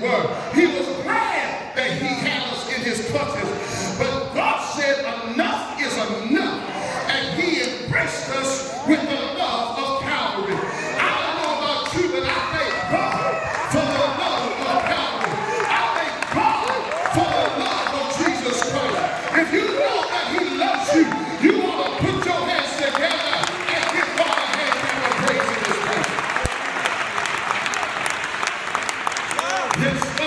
were. He was glad that he had us in his clutches. But God said enough is enough. And he embraced us with the love of Calvary. I don't know about you, but I thank God for the love of Calvary. I thank God for the love of Jesus Christ. If you know that he loves you, you ought to put your hands together and give God a hand clap of praise in this place. Yes.